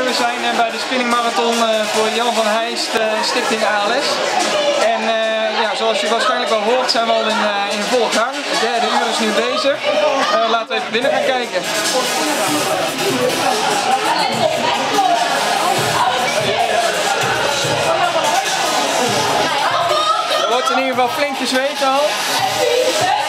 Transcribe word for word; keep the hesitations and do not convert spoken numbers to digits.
we zijn uh, bij de spinningmarathon uh, voor Jan van Heijst, uh, Stichting A L S. En uh, ja, zoals je waarschijnlijk al hoort zijn we al in, uh, in volle gang. Het derde uur is nu bezig. Uh, laten we even binnen gaan kijken. Er wordt in ieder geval flink gezweet al.